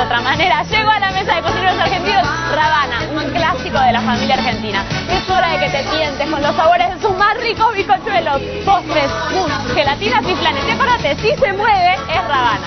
otra manera. Llegó a la mesa de cocineros argentinos Rabana, un clásico de la familia argentina. Es hora de que te tientes con los sabores de sus más ricos bizcochuelos, postres, mousse, gelatinas y flanes. Y acuérdate, si se mueve, es Rabana.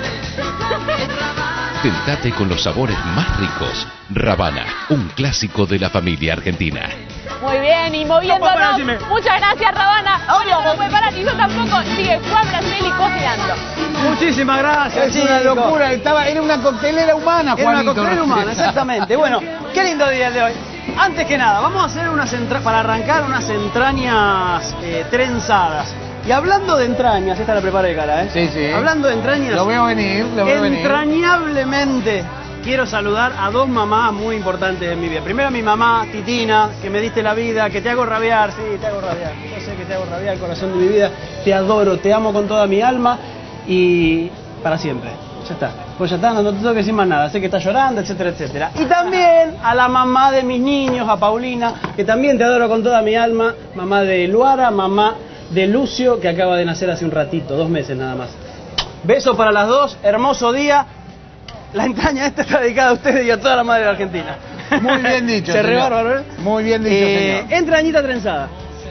Tentate con los sabores más ricos. Rabana, un clásico de la familia argentina. Muy bien, y moviéndonos. Muchas gracias, Rabana. Bueno, no puede parar, y yo tampoco. Sigue Juan Braceli cocinando. Muchísimas gracias, Es una locura, era una coctelera humana, Era Juanito. una coctelera humana, exactamente. Bueno, qué lindo día el de hoy. Antes que nada, vamos a hacer para arrancar unas entrañas trenzadas. Y hablando de entrañas, esta la preparé, cara, ¿eh? Sí, sí. Hablando de entrañas, Lo veo venir, entrañablemente quiero saludar a dos mamás muy importantes en mi vida. Primero a mi mamá, Titina, que me diste la vida, que te hago rabiar, sí, te hago rabiar. Yo sé que te hago rabiar, el corazón de mi vida. Te adoro, te amo con toda mi alma y para siempre. Ya está. Pues ya está, no te tengo que decir más nada. Sé que está llorando, etcétera, etcétera. Y también a la mamá de mis niños, a Paulina, que también te adoro con toda mi alma. Mamá de Luara, mamá de Lucio, que acaba de nacer hace un ratito, 2 meses nada más. Beso para las dos, hermoso día. La entraña esta está dedicada a ustedes y a toda la madre de Argentina. Muy bien dicho, Se re señor. bárbaro, ¿eh? Muy bien dicho, señor. Entrañita trenzada.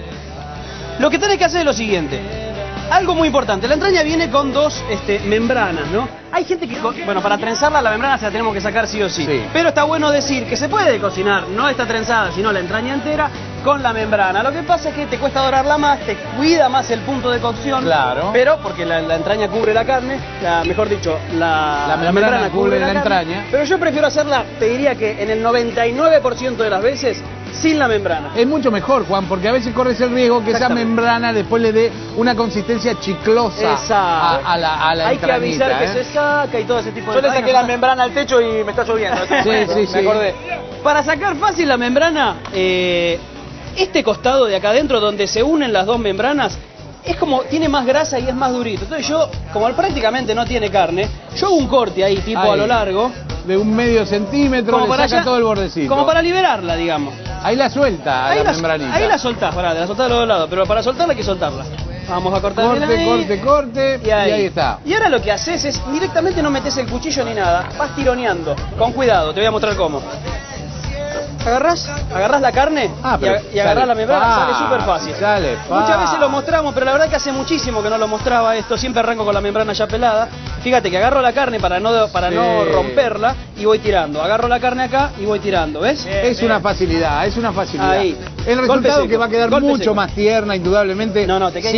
Lo que tenés que hacer es lo siguiente. Algo muy importante, la entraña viene con dos membranas, ¿no? Hay gente que, bueno, para trenzarla la membrana se la tenemos que sacar sí o sí. Pero está bueno decir que se puede cocinar, no esta trenzada, sino la entraña entera con la membrana. Lo que pasa es que te cuesta dorarla más, te cuida más el punto de cocción. Claro. Pero, porque la entraña cubre la carne, mejor dicho, la membrana cubre la entraña. Pero yo prefiero hacerla, te diría que en el 99% de las veces, sin la membrana. Es mucho mejor, Juan, porque a veces corres el riesgo que esa membrana después le dé una consistencia chiclosa a la Hay que entranita, avisar que se saca y todo ese tipo de cosas. Yo le saqué la membrana al techo y me está lloviendo. Sí. Me acordé. Para sacar fácil la membrana, este costado de acá adentro donde se unen las dos membranas es como, tiene más grasa y es más durito. Entonces yo, como prácticamente no tiene carne, yo hago un corte ahí, tipo a lo largo. De un medio centímetro, Como le para saca todo el bordecito. Como para liberarla, digamos. Ahí la suelta, Ahí la membranita. Ahí la soltás, la soltás de los dos lados, pero para soltarla hay que soltarla. Vamos a cortar bien ahí. Corte, y ahí está. Y ahora lo que haces es, directamente no metes el cuchillo ni nada, vas tironeando, con cuidado, te voy a mostrar cómo. Agarrás la carne y agarrás la membrana, sale súper fácil. Muchas veces lo mostramos, pero la verdad que hace muchísimo que no lo mostraba esto, siempre arranco con la membrana ya pelada. Fíjate que agarro la carne para no romperla y voy tirando. Agarro la carne acá y voy tirando, ¿ves? Es una facilidad, es una facilidad. Ahí. El resultado que va a quedar mucho más tierna, indudablemente, te queda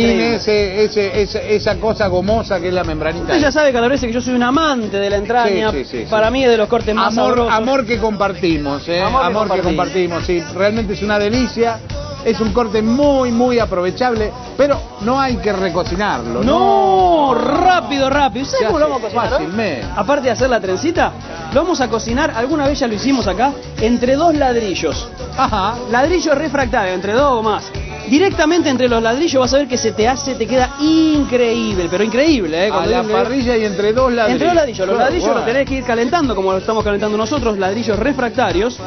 sin esa cosa gomosa que es la membranita. Usted ya sabe, Calabrese, que yo soy un amante de la entraña. Para mí es de los cortes más sabrosos. Amor que compartimos, Amor que compartimos, sí. Realmente es una delicia. Es un corte muy, muy aprovechable, pero no hay que recocinarlo. No, rápido. ¿Sabes cómo lo vamos a cocinar? Fácilmente. Aparte de hacer la trencita, lo vamos a cocinar, alguna vez ya lo hicimos acá, entre 2 ladrillos. Ajá. Ladrillo refractario, entre 2 o más. Directamente entre los ladrillos vas a ver que te queda increíble, pero increíble, A la parrilla y entre 2 ladrillos. Entre 2 ladrillos. Los ladrillos los tenés que ir calentando, como lo estamos calentando nosotros, ladrillos refractarios.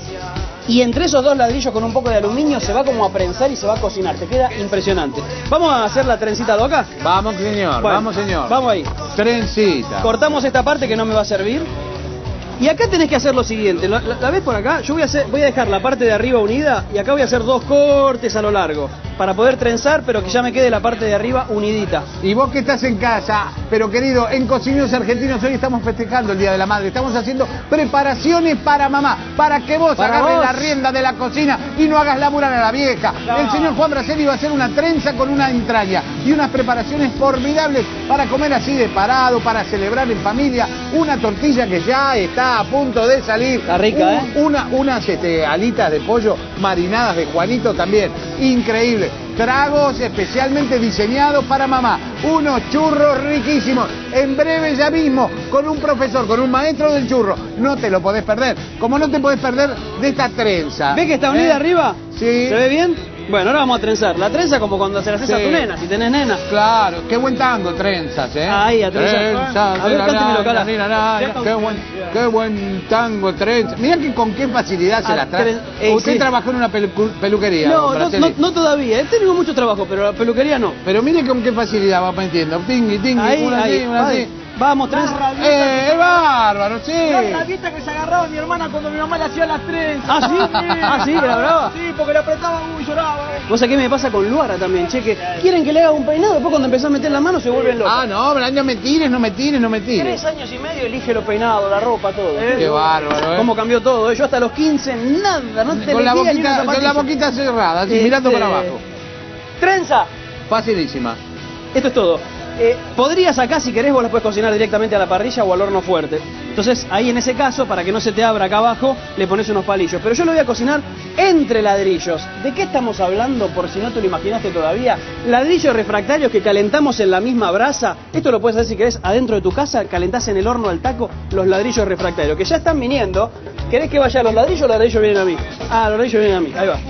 Y entre esos 2 ladrillos con un poco de aluminio se va como a prensar y se va a cocinar. Te queda impresionante. ¿Vamos a hacer la trencita de acá? Vamos, señor. Bueno, vamos, señor. Vamos ahí. Trencita. Cortamos esta parte que no me va a servir. Y acá tenés que hacer lo siguiente. ¿La ves por acá? Yo voy a dejar la parte de arriba unida y acá voy a hacer 2 cortes a lo largo. Para poder trenzar, pero que ya me quede la parte de arriba unidita. Y vos que estás en casa, pero querido, en Cocineros Argentinos hoy estamos festejando el Día de la Madre. Estamos haciendo preparaciones para mamá, para que vos agarres la rienda de la cocina y no hagas laburar a la vieja. No. El señor Juan Braceli va a hacer una trenza con una entraña y unas preparaciones formidables para comer así de parado, para celebrar en familia. Una tortilla que ya está a punto de salir. Está rica, Unas alitas de pollo marinadas de Juanito también. Increíble. Tragos especialmente diseñados para mamá. Unos churros riquísimos. En breve ya mismo, con un profesor, con un maestro del churro. No te lo podés perder. Como no te podés perder de esta trenza. ¿Ves que está unida arriba? Sí. ¿Se ve bien? Bueno, ahora vamos a trenzar. La trenza como cuando se la haces a tu nena, si tenés nena. Claro, qué buen tango, trenzas, Ahí, a trenzar. A ver, cánteme local. Qué buen tango, trenzas. Mirá que con qué facilidad se la trae. Usted trabajó en una peluquería. No todavía. He tenido mucho trabajo, pero la peluquería no. Pero mire con qué facilidad va metiendo. Tingui, ahí, una así. Vamos, tres. Bárbaro, sí. La dieta que se agarraba mi hermana cuando mi mamá le hacía las trenzas. ¿Ah, sí? ¿Ah, sí? ¿Que la brava? Sí, porque le apretaba y lloraba. ¿Vos sabés qué me pasa con Luara también, che? Que quieren que le haga un peinado, después cuando empezás a meter la mano se vuelven locos. Ah, no, no me tires, no me tires, no me tires. 3 años y medio elige los peinados, la ropa, todo. Qué bárbaro, ¿Cómo cambió todo? Yo hasta los 15, nada, no te con la elegía ni una boquita, con la zapatilla. boquita cerrada, así, mirando para abajo. Trenza. Facilísima. Esto es todo. Podrías acá, si querés, vos las puedes cocinar directamente a la parrilla o al horno fuerte. Entonces, ahí en ese caso, para que no se te abra acá abajo, le pones unos palillos. Pero yo lo voy a cocinar entre ladrillos. ¿De qué estamos hablando, por si no te lo imaginaste todavía? Ladrillos refractarios que calentamos en la misma brasa. Esto lo puedes hacer si querés adentro de tu casa, calentás en el horno al taco los ladrillos refractarios, que ya están viniendo. ¿Querés que vaya a los ladrillos o los ladrillos vienen a mí? Ah, los ladrillos vienen a mí, ahí va.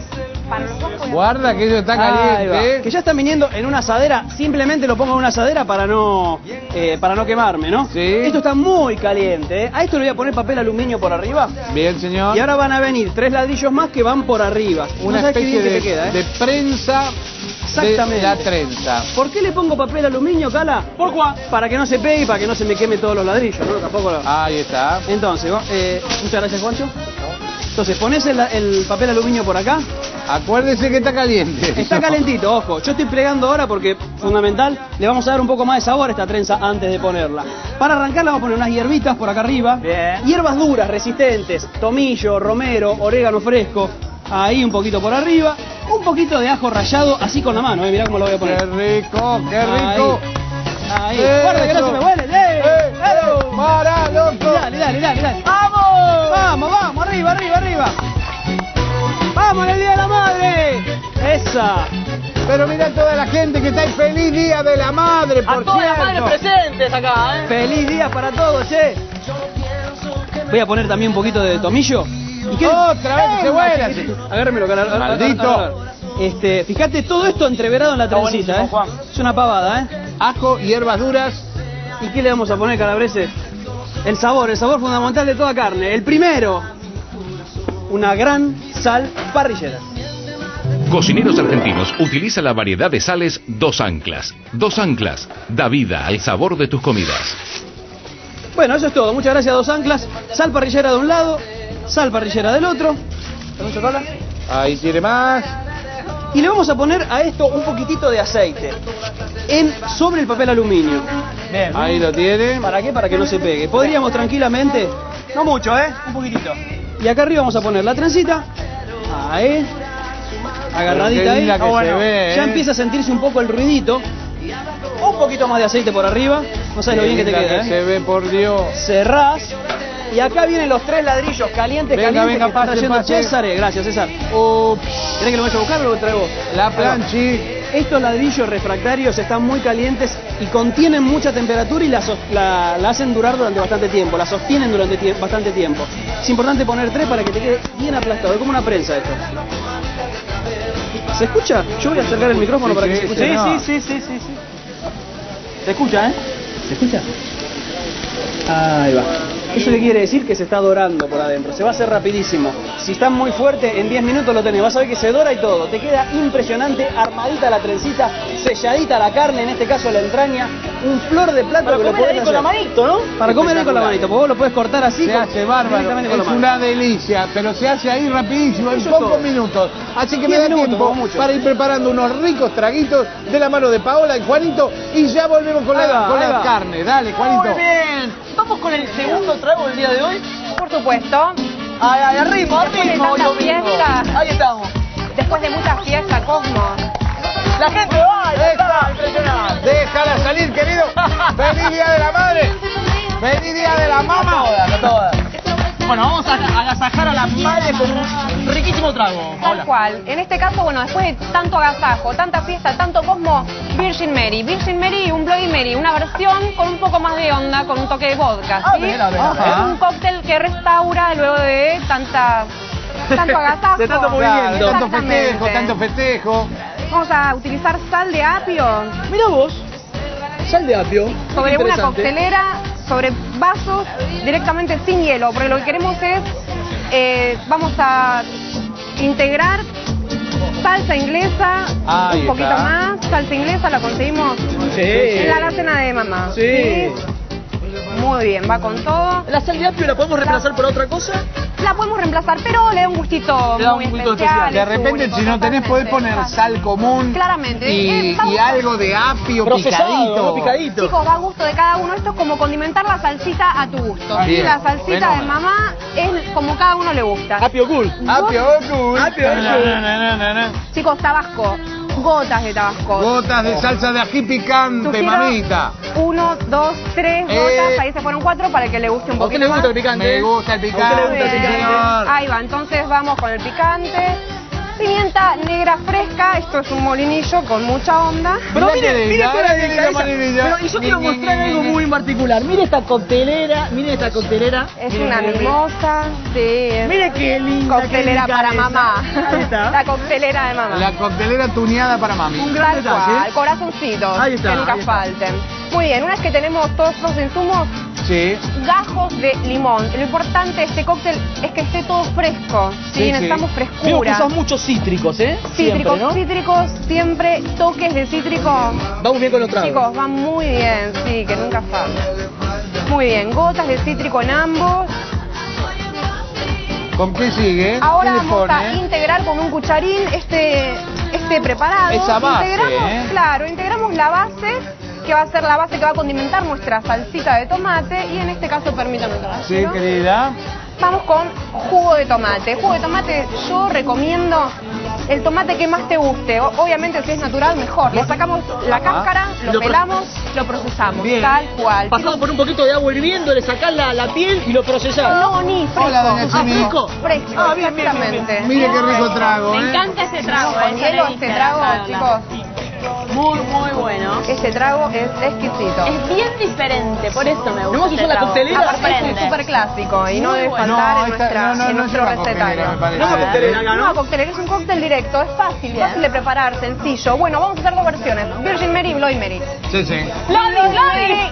Guarda que eso está Ahí va. caliente. Que ya están viniendo en una asadera. Simplemente lo pongo en una asadera para no quemarme, ¿no? Sí. Esto está muy caliente, ¿eh? A esto le voy a poner papel aluminio por arriba. Bien, señor. Y ahora van a venir 3 ladrillos más que van por arriba. Una No sabés qué especie bien que te queda, de prensa. Exactamente. De la trenza. ¿Por qué le pongo papel aluminio, Cala? ¿Por cuál? Para que no se pegue y para que no se me queme todos los ladrillos, ¿no? Tampoco lo... Ahí está. Entonces, muchas gracias, Juancho. Entonces, pones el papel aluminio por acá. Acuérdese que está caliente. Está calentito, ojo. Yo estoy plegando ahora porque, fundamental, le vamos a dar un poco más de sabor a esta trenza antes de ponerla. Para arrancarla vamos a poner unas hierbitas por acá arriba. Bien. Hierbas duras, resistentes. Tomillo, romero, orégano fresco. Ahí un poquito por arriba. Un poquito de ajo rallado, así con la mano, mirá cómo lo voy a poner. Qué rico, qué rico. Ahí. Guarda que no se me huele. ¡Para, loco! Dale. ¡Vamos! Arriba. ¡Vamos en el Día de la Madre! ¡Esa! Pero mira toda la gente que está ahí. ¡Feliz Día de la Madre, por A todas las cierto! madres presentes acá, ¿eh? ¡Feliz día para todos, che! Voy a poner también un poquito de tomillo. ¿Y qué? ¡Otra vez que se vuela! Agárremelo, Cala. Maldito. Fíjate, todo esto entreverado en la trencita, buenísimo, Juan. Es una pavada, Ajo, hierbas duras. ¿Y qué le vamos a poner, Calabrese? El sabor fundamental de toda carne. El primero, una gran sal parrillera. Cocineros Argentinos utiliza la variedad de sales Dos Anclas. Dos Anclas da vida al sabor de tus comidas. Bueno, eso es todo. Muchas gracias a Dos Anclas. Sal parrillera de un lado, sal parrillera del otro. ¿Permiso, Cala? Ahí tiene más. Y le vamos a poner a esto un poquitito de aceite sobre el papel aluminio. Bien. Ahí lo tiene. ¿Para qué? Para que no se pegue. Podríamos tranquilamente, No mucho, ¿eh? Un poquitito. y acá arriba vamos a poner la trencita. Ahí. Agarradita Qué ahí. linda que se ve, Ya empieza a sentirse un poco el ruidito. Un poquito más de aceite por arriba. No sabes lo bien que te linda queda, se ve, por Dios. Cerrás. Y acá vienen los 3 ladrillos calientes, Venga, que venga, está pase, trayendo pase. César. Gracias, César. Ups, ¿Querés que lo vaya a buscar o lo traigo vos? la planchi. Estos ladrillos refractarios están muy calientes y contienen mucha temperatura y la hacen durar durante bastante tiempo, la sostienen durante bastante tiempo. Es importante poner 3 para que te quede bien aplastado, es como una prensa esto. ¿Se escucha? Yo voy a acercar el micrófono para que se escuche. Sí. ¿Se escucha, ¿Se escucha? Ahí va. ¿Eso qué quiere decir? Que se está dorando por adentro. Se va a hacer rapidísimo. Si está muy fuerte, en 10 minutos lo tenés. Vas a ver que se dora y todo. Te queda impresionante, armadita la trencita, selladita la carne, en este caso la entraña. Un flor de plato Para que lo comer podés ahí hacer. con la manito, ¿no? Para comer ahí con la manito, porque vos lo podés cortar así. Se hace bárbaro, directamente con la es mano. una delicia, pero se hace ahí rapidísimo, en Eso es pocos todo. minutos. Así que 10 me da minutos, tiempo como mucho. para ir preparando unos ricos traguitos de la mano de Paola y Juanito y ya volvemos con Ahí la, va, con ahí la va. carne. Dale, Juanito. Muy bien. Vamos con el segundo trago del día de hoy. Por supuesto, Ay, al ritmo, Después de tanta hoy domingo. fiesta. Ahí estamos. después de mucha fiesta, Cosmo. La gente baila, está impresionante. Déjala salir, querido. ¡Feliz Día de la Madre! ¡Feliz Día de la Mama! A todas. Bueno, vamos a agasajar a la madre con un riquísimo trago. Tal Hola. cual. En este caso, bueno, después de tanto agasajo, tanta fiesta, tanto Cosmo, Virgin Mary. Virgin Mary, un Bloody Mary, una versión con un poco más de onda, con un toque de vodka, A ¿sí? ver, a ver. Es un cóctel que restaura luego de tanto agasajo. De tanto movimiento. Tanto Exactamente. festejo, tanto festejo. Vamos a utilizar sal de apio Mira vos, sal de apio. sobre una Interesante. coctelera, sobre vasos, directamente sin hielo, porque lo que queremos es, vamos a integrar salsa inglesa, Ahí un poquito está. más, salsa inglesa la conseguimos Sí. en la alacena de mamá. Sí. Muy bien, va con todo. ¿La sal de apio la podemos reemplazar por otra cosa? La podemos reemplazar, pero le da un gustito Le da muy un gustito especial. De repente, único, si no tenés, podés totalmente. poner sal común. Claramente. Y Vamos- algo de apio Procesado, picadito. ¿no? Picadito. Chicos, va a gusto de cada uno. Esto es como condimentar la salsita a tu gusto. ¿sí? Bien, La salsita de fenómeno. mamá es como cada uno le gusta. Apio cool. Apio cool. Apio cool. Na, na, na. Chicos, tabasco. Gotas de tabasco. Gotas de salsa de ají picante, Sugiero mamita. 1, 2, 3 gotas. Ahí se fueron 4 para que le guste un ¿A usted poquito le gusta más. el picante? Me gusta el ¿A usted le picante, gusta el picante? señor. Ahí va, entonces vamos con el picante. Pimienta negra fresca, esto es un molinillo con mucha onda. Pero Mirá mire, qué mire linda, qué ahora viene la delicadeza. marinilla. Pero y yo quiero mostrar algo muy en particular. Mire esta coctelera, mire esta coctelera. Es Mire, una mire, mire. mimosa, sí. Es Mire qué linda. qué coctelera para delicadeza. mamá. Ahí está. La coctelera de mamá. La coctelera tuneada para mami. Un gran Tal detalle. cual, corazoncitos, Ahí está, que nunca ahí está. falten. Muy bien, una vez que tenemos todos los insumos, Sí. gajos de limón. Lo importante de este cóctel es que esté todo fresco, ¿sí? Sí, Necesitamos Veo que frescura. usas muchos cítricos, ¿eh? Cítricos, Siempre, ¿no? cítricos, siempre toques de cítrico. Vamos bien con los tragos. Chicos, van muy bien, sí, que nunca falta. Muy bien, gotas de cítrico en ambos. ¿Con qué sigue? Ahora ¿Qué le vamos a pone? integrar con un cucharín este preparado. Esa base, integramos, ¿eh? Claro, integramos la base, que va a ser la base que va a condimentar nuestra salsita de tomate. Y en este caso, permítame Sí, caballero. querida. Vamos con jugo de tomate. Jugo de tomate, yo recomiendo el tomate que más te guste. Obviamente, si es natural, mejor. Le sacamos la Ajá. cáscara, Lo lo pro- pelamos, lo procesamos. Bien. Tal cual. Pasado por un poquito de agua hirviendo, le sacás la piel y lo procesás. No, ni fresco. Hola, doña Chimi. ¿Fresco? Fresco, Ah, bien, bien, bien, exactamente. Mire qué rico trago, Me ¿eh? encanta ese trago. Con esa hielo, delicia este trago, de chicos. Muy, muy bueno. Este trago es exquisito. Es bien diferente, por eso me gusta. ¿No vamos a usar este la trago. coctelera? Aparte es Sorprende. súper clásico y no Muy debe bueno. faltar No, en, esta- nuestra, no en es nuestro una coctelera, recetario. me parece. No, coctelera acá, No, ¿no? coctelera es un cóctel directo, es fácil, fácil de preparar, sencillo. Bueno, vamos a hacer dos versiones, Virgin Mary y Bloody Mary. Sí, sí. Bloody, Bloody.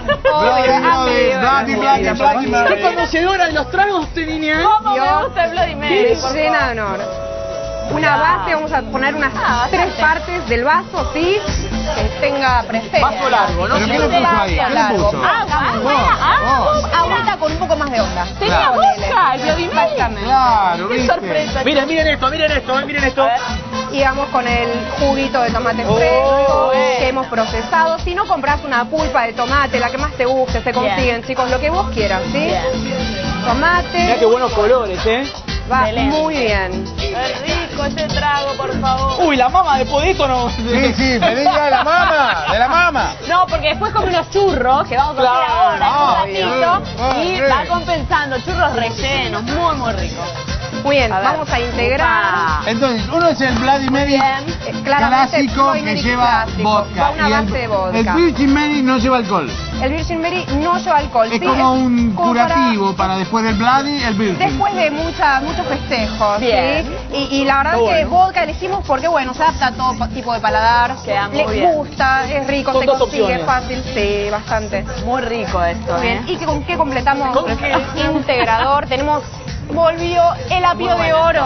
Bloody Mary. Qué conocedora de los tragos usted, niña. ¿Cómo me Dios. gusta el Bloody Mary? por Llena favor. de honor. Una base, vamos a poner unas tres bastante. partes del vaso, ¿sí? Que tenga presencia. Vaso largo, ¿no? ¿Pero qué le puso ahí? ¿Qué le Largo. puso? Agüita con un poco más de onda. Tenía Claro. boca, el Bloody Mary. Exactamente. Claro, Qué ¿viste? sorpresa. Miren esto, miren esto. Y vamos con el juguito de tomate Oh, fresco bien. que hemos procesado. Si no, compras una pulpa de tomate, la que más te guste, se consiguen, chicos, lo que vos quieras, ¿sí? Bien. Tomate, Mirá qué buenos colores, ¿eh? va Excelente. muy bien. Qué rico ese trago, por favor. Uy, la mama después de esto no. Sí, sí, me diga de la mama, de la mama. No, porque después come unos churros que vamos a hacer Claro, ahora en un ratito obvio. y va compensando churros rellenos, muy muy ricos. Muy bien, A ver. vamos a integrar. Upa. Entonces, uno es el Bloody Mary Bien. Claramente, clásico Bloody que Mary lleva clásico, vodka. va una Y base de vodka. el Virgin Mary no lleva alcohol. El Virgin Mary no lleva alcohol. Es ¿sí? como un como para- curativo para después del Bloody, el Virgin. Después de muchos festejos, Bien. ¿sí? Y la verdad Está que bueno. vodka elegimos porque, bueno, se adapta a todo tipo de paladar. Queda muy Les bien. gusta, es rico, Son se dos consigue opciones. fácil, sí, bastante. Muy rico esto, Muy bien. ¿eh? ¿Y con qué completamos? ¿Con qué? Integrador. Volvió el apio de oro.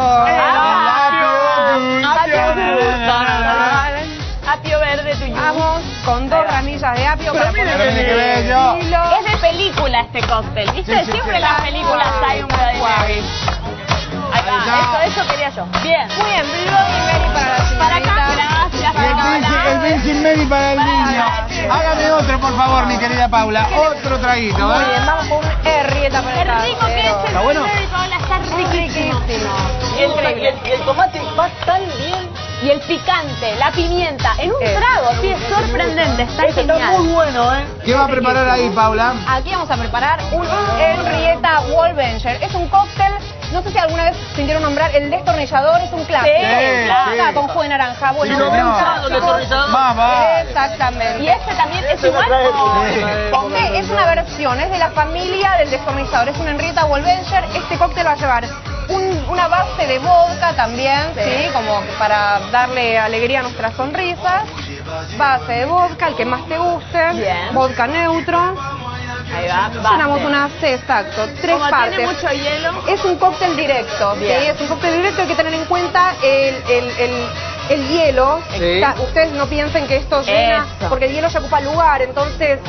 Apio verde. Apio verde tuyo. Vamos con 2 ramillas de apio para miren poner qué bello. el hilo. Es de película este cóctel, ¿viste? Sí, sí, Siempre sí. en las películas hay un Bloody Mary. Ahí va, eso quería yo. Bien. Muy bien, Bloody Mary para la Para acá, señorita. gracias, Y el Paola. Virgin Mary para el niño. Hágame otro, por favor, mi querida Paula. Otro traguito, Muy ¿eh? bien, vamos con un Henrietta para Qué el rico que es el ¿Está bueno? Bloody Mary, Paola, está riquísimo. Y el tomate va tan bien. Y el picante, la pimienta, en un Eso. trago, sí, es sorprendente, está Este está genial. muy bueno, ¿eh? ¿Qué va a preparar ahí, Paula? Aquí vamos a preparar un Henrietta Wolvenger. Es un cóctel, no sé si alguna vez sintieron nombrar, el destornillador es un clásico. Sí, Acá con jugo de naranja. Bueno, Si no un hubiera usado clásico. el destornillador. Mamá. Exactamente. Y este también es igual. Sí, es una versión, es de la familia del destornillador, es un Henrietta Wolvenger. Este cóctel va a llevar una base de vodka también, ¿sí? Como para darle alegría a nuestras sonrisas. Base de vodka, el que más te guste. Bien. Vodka neutro. Ahí va, Llenamos base. unas, sí, exacto, 3 Como partes. tiene mucho hielo. Es un cóctel directo, ¿sí? Bien. Es un cóctel directo, hay que tener en cuenta el hielo. Sí. Ustedes no piensen que esto llena, Eso. porque el hielo ya ocupa lugar, entonces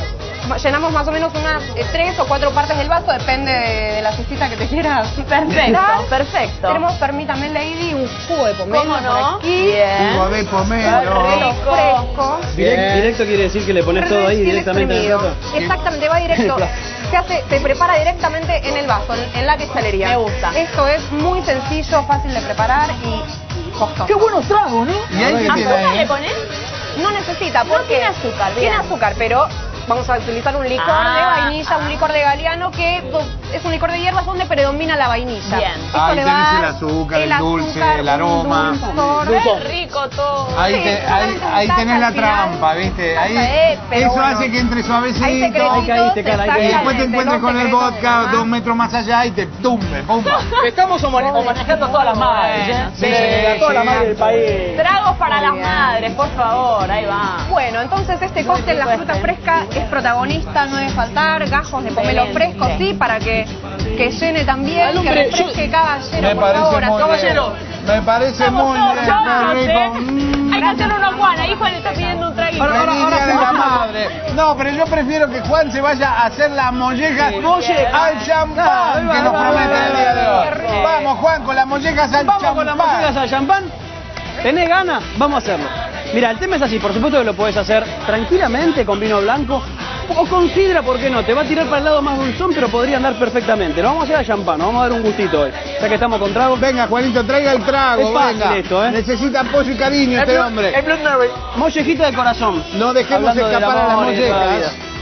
llenamos más o menos unas 3 o 4 partes del vaso, depende de la cecita que te quieras. Perfecto, perfecto. Tenemos, permítame, Lady, un jugo de pomelo. ¿Cómo no? Por aquí. Bien. Jugo de pomelo. Fresco. Directo quiere decir que le pones todo ahí Recién directamente en el exprimido. plato. Exactamente, va directo. Se prepara directamente en el vaso, en la cristalería. Me gusta. Esto es muy sencillo, fácil de preparar y costoso. Qué buenos tragos, ¿no? ¿Y ahí qué tiene ¿Azúcar ahí? le pones? No necesita, porque tiene azúcar, bien. tiene azúcar, pero vamos a utilizar un licor de vainilla, un licor de Galiano, que es un licor de hierbas donde predomina la vainilla. Bien. Esto Ahí le va tenés a el dar azúcar, el dulce, el un aroma. dulzor. Qué rico todo. Ahí, Sí, ahí tenés la al final. trampa, ¿viste? Ahí, Pero eso bueno. hace que entre suavecito. Hay secretitos, Ahí caíste, cara, ahí caíste. Y después te exactamente, encuentres los con el secretos vodka demás. 2 metros más allá y te tumbe, pumba. Estamos homenajeando a todas las madres, ¿eh? Sí, A todas las madres del país. Tragos para las madres, por favor, ahí va. Bueno, entonces este cóctel, la fruta fresca, es protagonista, no debe faltar, gajos de pomelo Excelente. fresco, sí, para que llene también, Al que hombre, refresque caballero, Me por parece favor, muy caballero. bien. Me parece Somos muy todos bien, Juanas, qué rico. Hay que hacerle uno a Juan, ahí Juan le está pidiendo un traguito. Feliz Día de la madre. No, pero yo prefiero que Juan se vaya a hacer la molleja al champán que nos promete el día de hoy. Vamos, Juan, con las mollejas al Vamos champán. con las mollejas al champán. ¿Tenés ganas? Vamos a hacerlo. Mira, el tema es así, por supuesto que lo podés hacer tranquilamente con vino blanco o con sidra, ¿por qué no? Te va a tirar para el lado más dulzón, pero podría andar perfectamente. Lo vamos a hacer a champán, nos vamos a dar un gustito hoy. Ya que estamos con trago. Venga, Juanito, traiga el trago, Es fácil venga. esto, ¿eh? Necesita apoyo y cariño este hombre. El Blood Mary. Mollejita de corazón. No dejemos Hablando del escapar a las amor y de toda la mollejas. vida.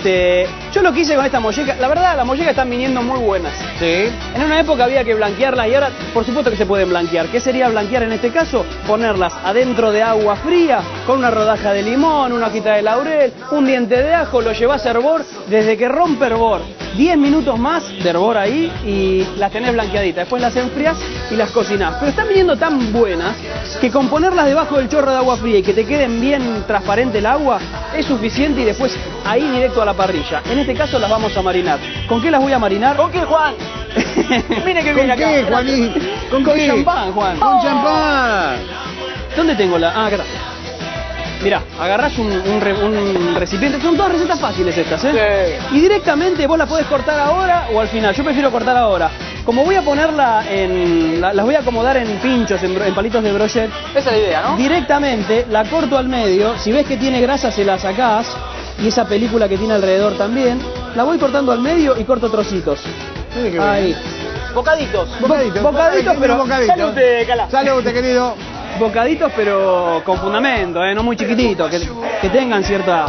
Yo lo que hice con esta molleja, la verdad, las mollejas están viniendo muy buenas. Sí. En una época había que blanquearlas y ahora, por supuesto que se pueden blanquear. ¿Qué sería blanquear en este caso? Ponerlas adentro de agua fría, con una rodaja de limón, una hojita de laurel, un diente de ajo, lo llevas a hervor, desde que rompe hervor, 10 minutos más de hervor ahí y las tenés blanqueaditas. Después las enfrías y las cocinás. Pero están viniendo tan buenas que con ponerlas debajo del chorro de agua fría y que te queden bien transparente el agua, es suficiente y después ahí directo a la parrilla. En este caso las vamos a marinar. ¿Con qué las voy a marinar? ¿Con qué, Juan? Mire que ¿Con viene qué, acá. Juanín? Con qué? champán, Juan. Con champán. ¿Dónde tengo la...? Ah, acá está. Mirá, agarrás un recipiente. Son todas recetas fáciles estas, ¿eh? Y directamente vos la podés cortar ahora o al final. Yo prefiero cortar ahora. Como voy a ponerla en... las voy a acomodar en pinchos, en palitos de brochet. Esa es la idea, ¿no? Directamente la corto al medio. Si ves que tiene grasa, se la sacás. Y esa película que tiene alrededor también. La voy cortando al medio y corto trocitos. Mire qué Ahí. bien. Bocaditos. Bocaditos, pero... Bocaditos. Salud, Cala. Salud, querido. Bocaditos, pero con fundamento, no muy chiquititos, que tengan cierta,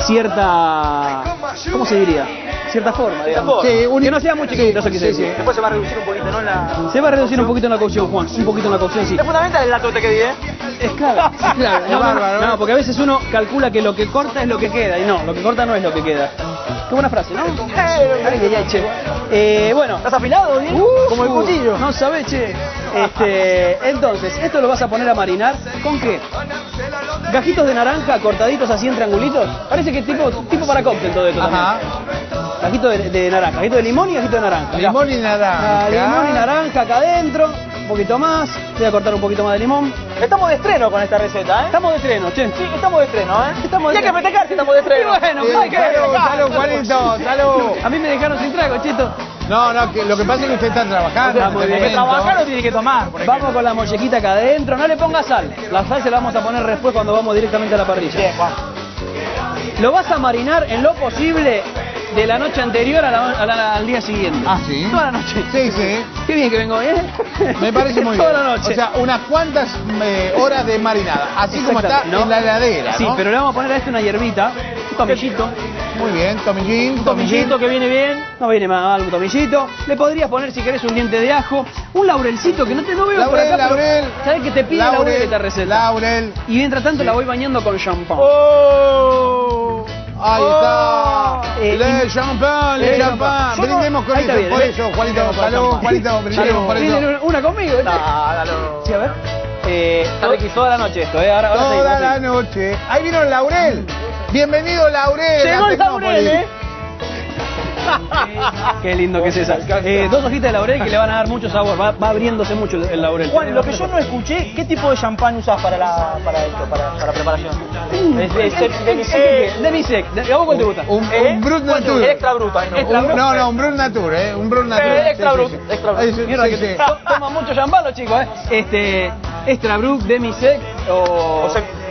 ¿cómo se diría? Cierta forma, digamos. Sí, Que no sea muy chiquitito, eso quise decir. Después se va a reducir un poquito, ¿no? Se va a reducir un poquito en la cocción, Juan, un poquito en la cocción, sí. Es fundamental el dato que di, ¿eh? Es claro, claro. Es bárbaro, No, porque a veces uno calcula que lo que corta es lo que queda, y no, lo que corta no es lo que queda. Qué buena frase, ¿no? Ay, che. Bueno. ¿Estás afilado, bien? Como el cuchillo. No sabés, che. Entonces, esto lo vas a poner a marinar. ¿Con qué? Gajitos de naranja cortaditos así en triangulitos. Parece que tipo para cóctel todo esto Ajá. también. Gajito de naranja, gajito de limón y gajito de naranja. Mirá. Limón y naranja. Limón y naranja acá adentro. Un poquito más. Voy a cortar un poquito más de limón. Estamos de estreno con esta receta, ¿eh? Estamos de estreno, che. Sí, estamos de estreno, ¿eh? Estamos de y hay que estreno. festejar si estamos de estreno. Y bueno, Sí, hay que salud, festejar. salud, Juanito, salud. A mí me dejaron sin trago, chito. No, que lo que pasa es que usted está trabajando. Está muy en este bien. Que momento. trabajar o tiene que tomar, por ejemplo. Vamos con la mollejita acá adentro. No le ponga sal. La sal se la vamos a poner después cuando vamos directamente a la parrilla. Bien, Juan. Lo vas a marinar en lo posible de la noche anterior al día siguiente. Ah, ¿sí? Toda la noche. Sí, sí. Qué bien que vengo hoy, ¿eh? Me parece muy bien. Toda la noche. O sea, unas cuantas horas de marinada. Así como está Exactamente, ¿no? en la heladera, ¿no? Sí, pero le vamos a poner a esto una hierbita, un tomillito. Muy bien, tomillín, Un tomillito que viene bien, no viene mal, un tomillito. Le podrías poner si querés un diente de ajo, un laurelcito que no veo por Laurel, acá, pero laurel. ¿sabés que te pide laurel esta receta? Laurel. Y mientras tanto la voy bañando con champán. ¡Oh! Ahí está. y- Le champán, le champán. Yo no- Brindemos con ahí está eso. bien, Por ¿eh? eso, Juanito. Brindemos con Salud, champán. Juanito. Brindemos por eso. ¿Tienen una conmigo? ¿eh? Dálalo. Sí, a ver. Toda la noche esto, Ahora Toda seguimos, la noche. Ahí vino el laurel. Bienvenido, Laurel. Llegó el a Tecnópolis. laurel, ¿eh? Qué lindo que es esa. 2 hojitas de laurel que le van a dar mucho sabor. Va abriéndose mucho el laurel. Juan, lo que yo no escuché, ¿qué tipo de champán usás para la preparación? Demisec. ¿A vos cuál te gusta? Un Brut Nature. El extra bruto. No, un Brut Nature, un Brut Nature. Extra Brut. Mierda que toma mucho champán los chicos, Extra Brut, Demisec o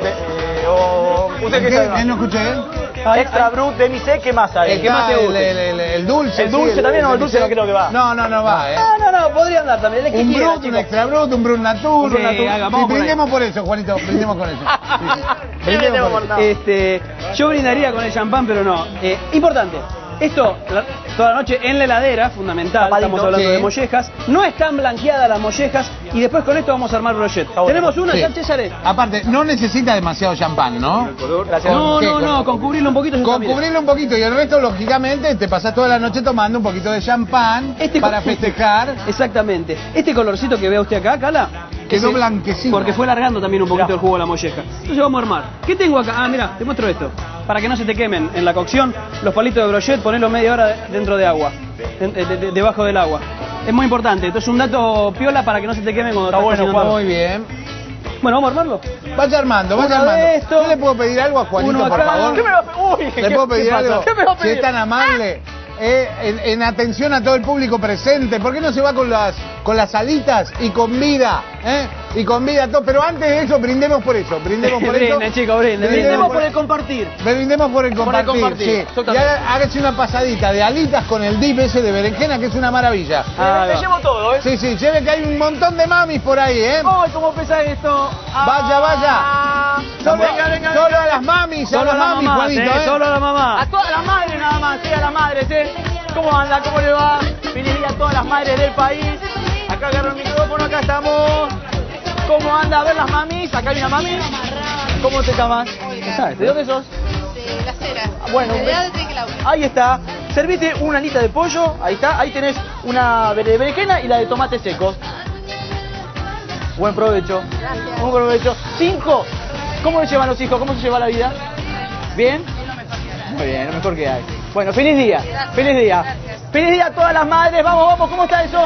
¿Usted qué sabe? No escuché. Extra Brut, Demisec, ¿qué más hay? El que más te guste. El dulce. ¿El dulce también o el dulce no creo que va? No va, No, podría andar también. Un Brut, un Extra Brut, un Brut Nature. Vamos por brindemos por eso, Juanito, brindemos con eso. Brindemos por eso. Yo brindaría con el champán, pero no. Importante. Esto, toda la noche en la heladera, fundamental, Tapadito, estamos hablando de mollejas. No están blanqueadas las mollejas y después con esto vamos a armar brochet. Tenemos una, ya César. Aparte, no necesita demasiado champán, ¿no? No, con cubrirlo un poquito. Con cubrirlo un poquito y el resto, lógicamente, te pasas toda la noche tomando un poquito de champán para festejar. Exactamente. Este colorcito que ve usted acá, Cala, quedó blanquecino. Porque fue largando también un poquito el jugo de la molleja. Entonces vamos a armar. ¿Qué tengo acá? Ah, mira, te muestro esto. Para que no se te quemen en la cocción, los palitos de brochet, ponelo media hora dentro de agua, debajo del agua. Es muy importante. Entonces un dato piola para que no se te quemen cuando estás cocinando. Muy bien. Bueno, vamos a armarlo. Vaya armando. ¿Yo le puedo pedir algo a Juanito, por favor? ¿Qué me va a pedir? ¿Le puedo pedir algo? ¿Qué me va a pedir? Si es tan amable. En atención a todo el público presente, ¿por qué no se va con las alitas y con vida? Y con vida todo, pero antes de eso brindemos por eso, brindemos por eso. Chicos, brindemos por el compartir. Brindemos por el compartir. Sí. Y hágase una pasadita de alitas con el dip ese de berenjena, que es una maravilla. Te llevo todo, Sí, lleve que hay un montón de mamis por ahí, ¡Ay, cómo pesa esto! Vaya. Solo a las mamis, solo a las mamis, Juanito, Solo a la mamá. A todas las madres nada más, a las madres, ¿Cómo anda? ¿Cómo le va? Feliz día a todas las madres del país. Acá agarro el micrófono, acá estamos. ¿Cómo anda? A ver las mamis, acá hay una mami. ¿Cómo te llamas? ¿De dónde sos? De Las Heras. Bueno, ahí está. Serviste una alita de pollo, ahí está. Ahí tenés una de berenjena y la de tomates secos. Buen provecho. Gracias. Buen provecho. 5. ¿Cómo le llevan los hijos? ¿Cómo se lleva la vida? ¿Bien? Muy bien, lo mejor que hay. Bueno, feliz día. Gracias. Feliz día. Gracias. Feliz día a todas las madres. Vamos, ¿cómo está eso?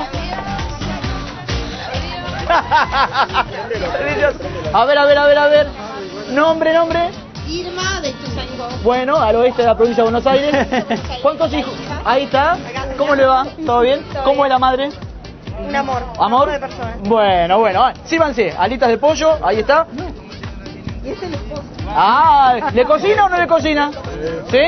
A ver. Nombre. Irma de Ituzaingó. Bueno, al oeste de la provincia de Buenos Aires. ¿Cuántos hijos? Ahí está. ¿Cómo le va? ¿Todo bien? ¿Cómo es la madre? Un amor. ¿Amor? De persona. Bueno. Sírvanse. Alitas de pollo. Ahí está. Y es el esposo. ¿Le cocina o no le cocina? ¿Sí?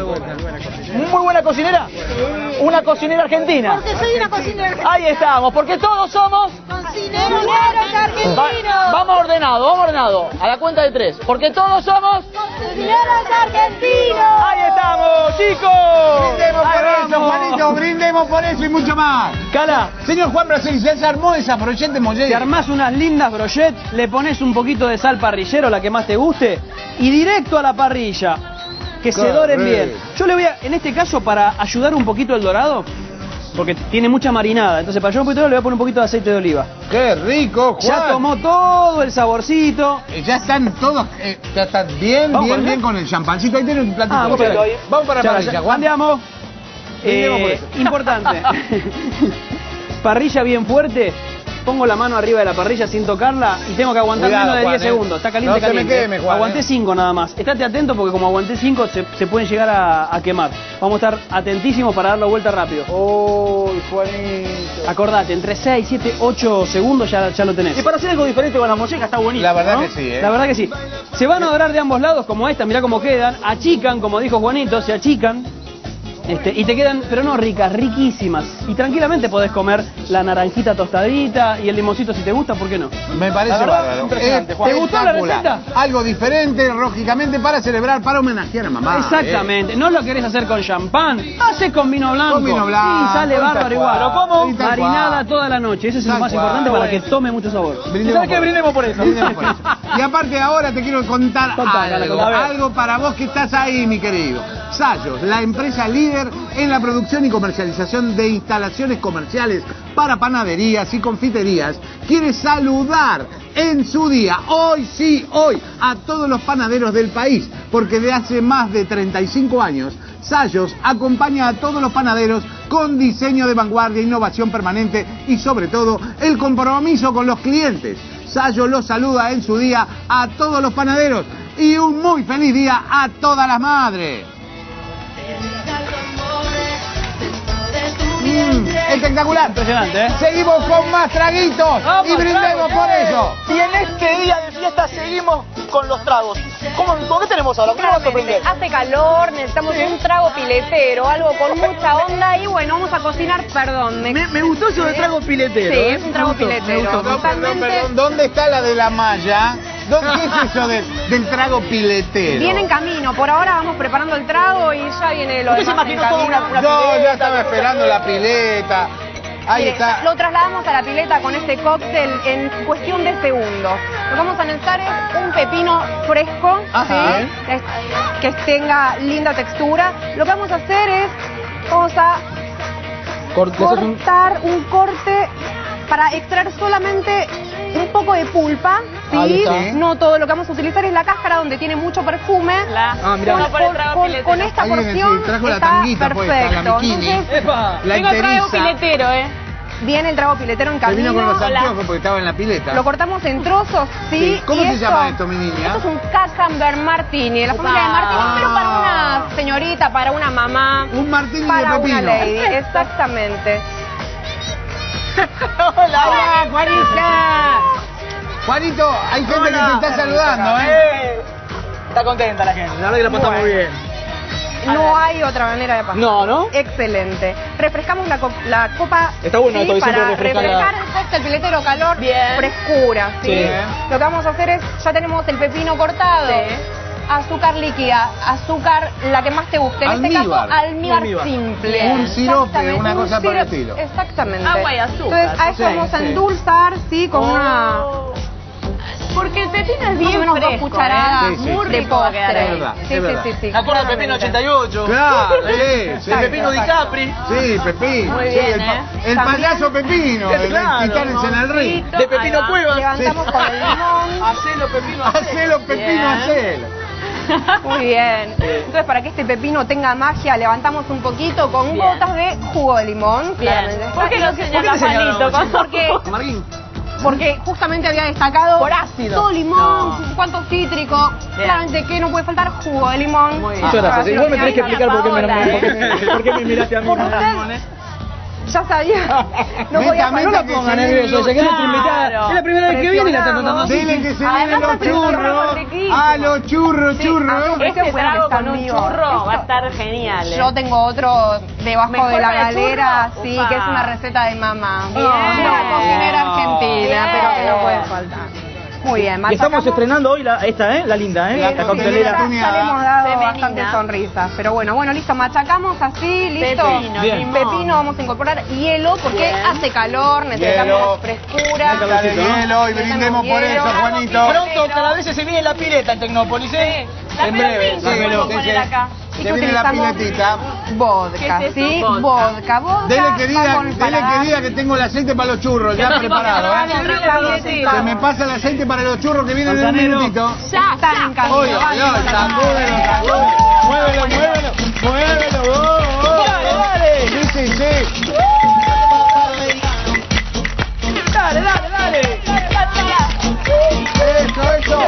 Muy buena cocinera. Una cocinera argentina. Porque soy una cocinera argentina. Ahí estamos, porque todos somos Cocineros argentinos. Vamos ordenado. A la cuenta de 3. Porque todos somos Cocineros argentinos. Ahí estamos, chicos. Brindemos por eso, Juanito, brindemos por eso y mucho más. Cala, Señor Juan Brasil, ya se armó esa brochet de molleja. te armás unas lindas brochet, le pones un poquito de sal parrillero, la que más te guste, y directo a la parrilla. Que se doren bien. Yo le voy a, en este caso, para ayudar un poquito el dorado, porque tiene mucha marinada, entonces para ayudar un poquito le voy a poner un poquito de aceite de oliva. ¡Qué rico, Juan! Ya tomó todo el saborcito. Ya están todos, ya están bien con el champancito. Ahí tiene un platito. Vamos para la parrilla, Juan. Andiamo. Brindemos por eso. Importante. Parrilla bien fuerte. Pongo la mano arriba de la parrilla sin tocarla y tengo que aguantar menos de 10 segundos. Está caliente, no caliente. Se me queme, Juan, Aguanté 5 nada más. Estate atento porque como aguanté 5 se pueden llegar a quemar. Vamos a estar atentísimos para darlo vuelta rápido. ¡Uy, Juanito! Acordate, entre 6, 7, 8 segundos ya lo tenés. Y para hacer algo diferente con las mollejas está bonito. La verdad ¿no? que sí, La verdad que sí. Se van a dorar de ambos lados como esta, mirá cómo quedan. Achican, como dijo Juanito, se achican. Y te quedan, pero no ricas, riquísimas. Y tranquilamente podés comer la naranjita tostadita y el limoncito si te gusta, ¿por qué no? Me parece bárbaro. Impresionante, Juan. ¿Te gustó la receta? Algo diferente, lógicamente, para celebrar, para homenajear a mamá. Exactamente. No lo querés hacer con champán, haces con vino blanco. Con vino blanco. Y sale bárbaro igual. ¿Pero cómo? Marinada toda la noche. Eso es lo más importante para que tome mucho sabor. ¿Sabes qué? Brindemos por eso. Y aparte ahora te quiero contar algo, contá. algo para vos que estás ahí, mi querido. Sayos, la empresa líder en la producción y comercialización de instalaciones comerciales para panaderías y confiterías, quiere saludar en su día, hoy sí, hoy, a todos los panaderos del país, porque de hace más de 35 años Sayos acompaña a todos los panaderos con diseño de vanguardia, innovación permanente y sobre todo el compromiso con los clientes. Sayos los saluda en su día a todos los panaderos y un muy feliz día a todas las madres. Espectacular. Impresionante, ¿eh? Seguimos con más traguitos y brindemos por eso. Y en este día de fiesta seguimos con los tragos. ¿Con qué tenemos ahora? ¿Qué nos va a sorprender? Hace calor, necesitamos un trago piletero, algo con mucha onda y bueno, vamos a cocinar, perdón. Me gustó eso de trago piletero. Sí, es un trago piletero. Perdón, ¿dónde está la de la malla? ¿Qué es eso del trago piletero? Viene en camino, por ahora vamos preparando el trago y ya viene lo ¿Usted se demás en imaginó toda camino. una Yo pileta? ya estaba esperando la pileta. Ahí Mire, está. lo trasladamos a la pileta con este cóctel en cuestión de segundos. Lo que vamos a necesitar es un pepino fresco, Ajá. ¿sí? Que tenga linda textura. Lo que vamos a hacer es, vamos a cortar un corte para extraer solamente un poco de pulpa, Ahí ¿sí? está. No todo, lo que vamos a utilizar es la cáscara donde tiene mucho perfume. mirá. No por el trago piletero. Con esta Ahí viene, porción sí, trajo la está tanguita puesta, la perfecto. bikini. Entonces, ¡Epa! La Tengo trago enteriza. piletero, viene el trago piletero en Se vino camino. con los anteojos porque estaba en la pileta. Lo cortamos en trozos, ¿sí? Sí. ¿Cómo Y se llama esto, mi niña? Esto es un Camembert Martini, de la familia de Martini, pero para una señorita, para una mamá, Un martini de para una pepino. lady, exactamente. ¡Hola, Juanita! Juanito, hay gente que te está saludando, ¿eh? Está contenta la gente, la verdad que la pasamos Bueno. bien. No hay otra manera de pasar. ¿No? Excelente. Refrescamos la copa. Está bueno ¿sí? esto, que siempre para refresca la- refrescar el cóctel piletero, calor, Bien. frescura, ¿sí? Sí. Lo que vamos a hacer es, ya tenemos el pepino cortado. Sí. Azúcar líquida, azúcar la que más te guste. En este Almíbar. caso, almíbar Almíbar. simple. Un sirope, Exactamente, una un cosa por el sirope, estilo. Exactamente. Agua y azúcar. Entonces, a eso Sí, vamos a sí. endulzar, ¿sí? Con una... Porque el pepino es Más o bien menos fresco, 2 cucharadas Sí, sí. Muy de rico va a quedar postre. ahí. Es verdad, Sí, es verdad. sí. ¿Se acuerda del pepino claramente. 88? Claro, sí. El pepino Di Capri. Sí, Pepino. Muy sí, bien, el, ¿eh? el También- payaso Pepino, el Claro. Titanes en el ring. De Pepino Ahí va. Cuevas. Levantamos con el limón. Hacelo, Pepino, Hacelo, Pepino, Bien. hacelo. Muy bien. Entonces, para que este pepino tenga magia, levantamos un poquito con Bien. gotas de jugo de limón. Bien. claramente. ¿Por qué no señala Juanito? Porque justamente había destacado Por ácido. todo limón, cuánto cítrico. Bien. Claramente que no puede faltar jugo de limón. Muy bien. Muchas gracias. Para Igual me tenés que finalizar. explicar por qué Paola, por qué me miraste a mí. Porque usted ya sabía. No Meta, podía meta, faltar. que se nervioso, que es nuestra invitada. Es la primera vez que viene y la está tratando así. Dile que se Además, vienen los está preparado churros. riquísimo. A los churros, churros. Este Fuera que trago está con un vivo. churro Esto- va a estar genial. Yo tengo otro debajo ¿Mejor de la para el galera, churro? sí, Upa. que es una receta de mamá. Bien. Una cocinera argentina, Bien. pero que no puede faltar. Muy bien, Y estamos machacamos. estrenando hoy la linda, Sí, la sí, coctelera. ya le hemos dado Femenina. bastantes sonrisas. Pero bueno, listo, machacamos así, listo. Pepino, Bien. limón. Pepino, vamos a incorporar hielo porque Bien. hace calor, necesitamos Hielo. frescura. Meta de hielo y brindemos por eso, Juanito. Pronto, cada vez se viene la pileta en Tecnópolis, ¿eh? La En breve. pelotita sí, podemos sí, poner sí. acá. Y Se que viene la utilizamos piletita. vodka, ¿Qué es ¿sí? eso? Vodka. Dele que va diga, con dele paladar. que diga que tengo el aceite para los churros ya preparado, ¿eh? Se me pasa el aceite para los churros que vienen en un Manzanero. minutito. Ya está en camino. Oye, sacúdelo, sacúdelo. Muévelo, muévelo, muévelo. Dale, Sí, sí, sí. dale. Eso, eso.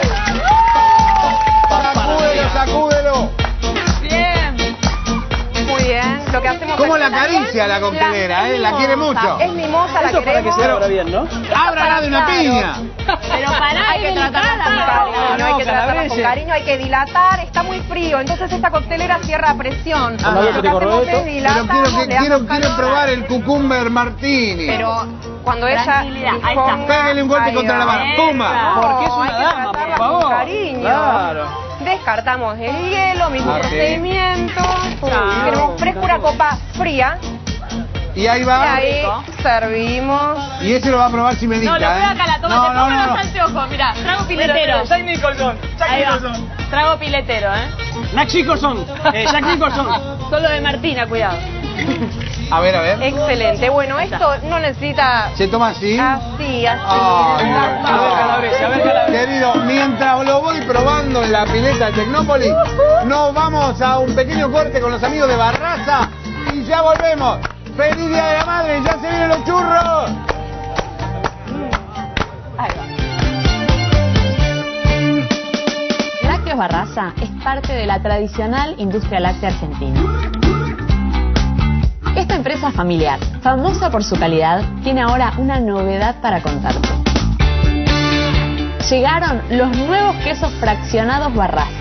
Sacúdelo, sacúdelo. Bien. Muy bien. Lo que hacemos ¿Cómo aquí la también, acaricia la coctelera, es La quiere mimosa. mucho. Es mimosa, la Eso para que queremos. se abra bien, ¿no? Ábrala de una piña. Pero pará, Hay que tratarla con delicada, cariño, Paola. hay que tratarla con calabrese. cariño, hay que dilatar, está muy frío, entonces esta coctelera cierra a presión. Cuando Lo yo que te corro hacemos esto. es Pero dilatamos, le damos quiero calor, probar el cucumber martini. Pero cuando ella Tranquilidad, ahí está. disponga- Pégale un golpe ahí contra la va. barra. ¡Pumba! Porque es No, una hay que dama, por tratarla favor. con cariño. Claro. Descartamos el hielo, mismo Ah, sí. procedimiento. Claro. Tenemos frescura copa fría. Y ahí Y va. ahí servimos. Y ese lo va a probar si me No, lo veo acá, la toma, te pongo los anteojos, mirá, trago piletero. Jack Nicholson. Jack Ahí va, Nicholson. trago piletero, Jack Nicholson. Jack Nicholson. Solo de Martina, cuidado. A ver, a ver. Excelente. Bueno, esto no necesita... ¿Se toma así? Así, así. Ay, A ver, Calabrese, a ver, Calabrese. querido, mientras lo voy probando en la pileta de Tecnópolis, nos vamos a un pequeño corte con los amigos de Barraza y ya volvemos. ¡Feliz Día de la Madre! ¡Ya se vienen los churros! Ahí va. Lácteos Barraza es parte de la tradicional industria láctea argentina. Esta empresa familiar, famosa por su calidad, tiene ahora una novedad para contarte. Llegaron los nuevos quesos fraccionados Barraza.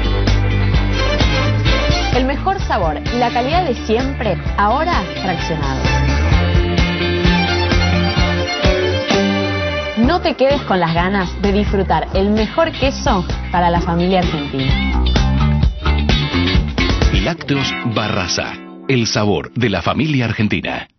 El mejor sabor y la calidad de siempre, ahora fraccionados. No te quedes con las ganas de disfrutar el mejor queso para la familia argentina. Lácteos Barraza, el sabor de la familia argentina.